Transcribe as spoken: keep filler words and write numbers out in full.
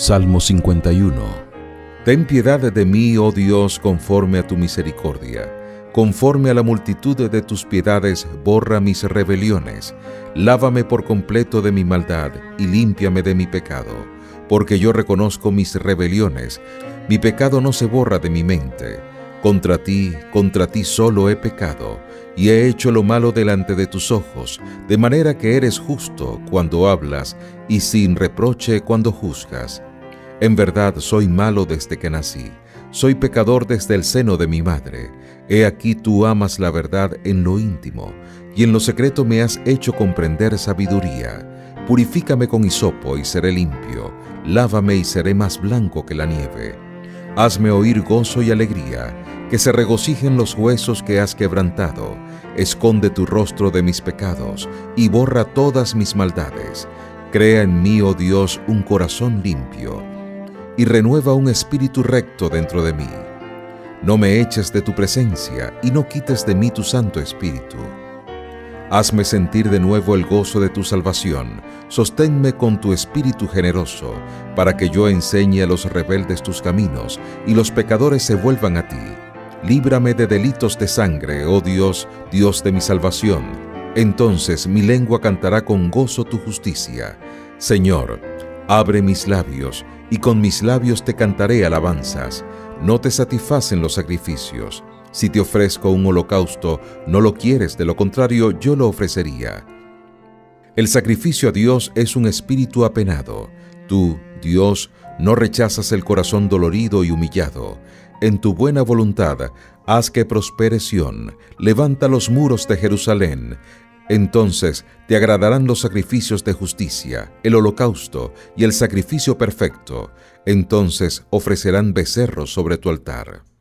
Salmo cincuenta y uno. Ten piedad de mí, oh Dios, conforme a tu misericordia. Conforme a la multitud de tus piedades, borra mis rebeliones. Lávame por completo de mi maldad y límpiame de mi pecado. Porque yo reconozco mis rebeliones, mi pecado no se borra de mi mente. Contra ti, contra ti solo he pecado, y he hecho lo malo delante de tus ojos, de manera que eres justo cuando hablas, y sin reproche cuando juzgas. En verdad soy malo desde que nací, soy pecador desde el seno de mi madre. He aquí tú amas la verdad en lo íntimo, y en lo secreto me has hecho comprender sabiduría. Purifícame con hisopo y seré limpio, lávame y seré más blanco que la nieve. Hazme oír gozo y alegría, que se regocijen los huesos que has quebrantado. Esconde tu rostro de mis pecados, y borra todas mis maldades. Crea en mí, oh Dios, un corazón limpio, y renueva un espíritu recto dentro de mí. No me eches de tu presencia, y no quites de mí tu Santo Espíritu. Hazme sentir de nuevo el gozo de tu salvación, sosténme con tu espíritu generoso, para que yo enseñe a los rebeldes tus caminos, y los pecadores se vuelvan a ti. Líbrame de delitos de sangre, oh Dios, Dios de mi salvación. Entonces mi lengua cantará con gozo tu justicia. Señor, abre mis labios, y con mis labios te cantaré alabanzas. No te satisfacen los sacrificios. Si te ofrezco un holocausto, no lo quieres, de lo contrario yo lo ofrecería. El sacrificio a Dios es un espíritu apenado. Tú, Dios, no rechazas el corazón dolorido y humillado. En tu buena voluntad, haz que prospere Sión, levanta los muros de Jerusalén. Entonces te agradarán los sacrificios de justicia, el holocausto y el sacrificio perfecto. Entonces ofrecerán becerros sobre tu altar.